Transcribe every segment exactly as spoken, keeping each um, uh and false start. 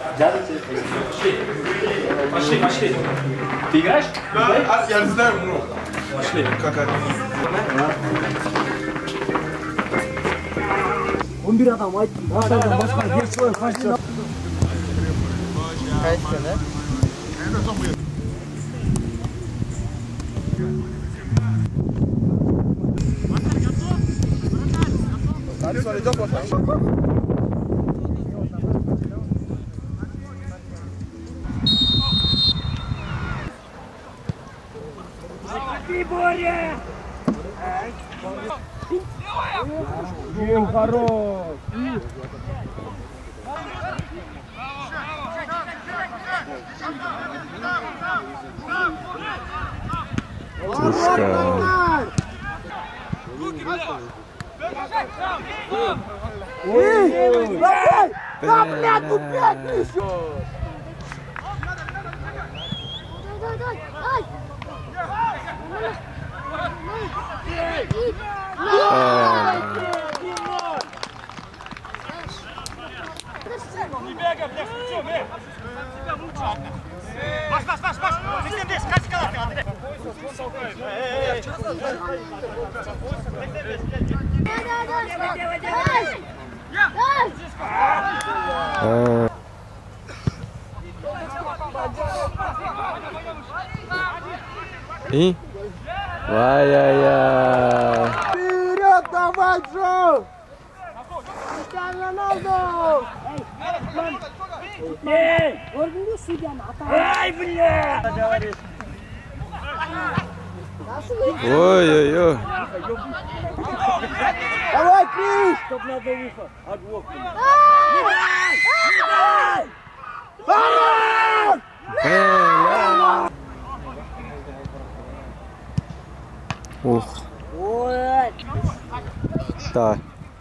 Дядя тебе пошли. Пошли, пошли. Ты играешь? Да, я не знаю, ну. Пошли. Как это? он bir adam ayt. Atadan başka bir şey yok. Kaçtı. Kaçtı ne? Hadi söyleyeceğim bakalım. Боря! Блин, хорош! Пушка. Эй! Да, блядь, ну пять еще! Не бегай, блядь, включим, эй! Маш, маш, маш, маш! Здесь, здесь, скачи, калатка! Эй, эй, И? Ай-яй-яй. Вперед, давай, Джо! Роналду! Эй! Ай, бля! Ой-ой-ой. Давай, Крис! Чтоб надо выход. Оглохни. Ух. Так.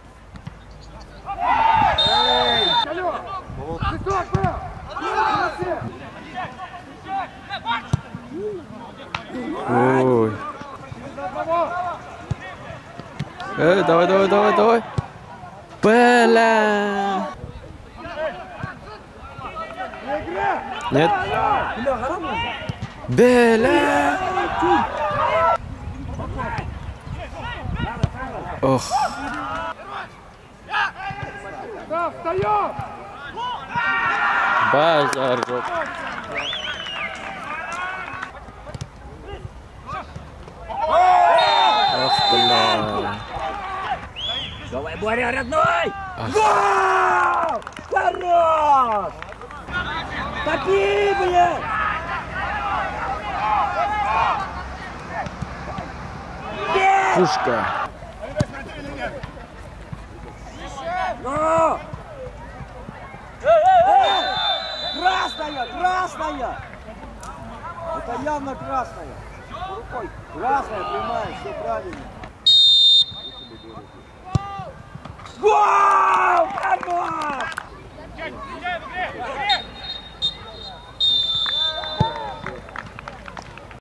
Ой. Эй, давай, давай, давай, давай. Бля. Нет. Бля. Ох. Базар. Ах, бля. Давай, Боря, родной! Гол! Хорош! Топи, блядь! Пушка. Ну! Красная! Красная! Это явно красная. Рукой. Красная, прямая, все правильно. Гол! Хорош!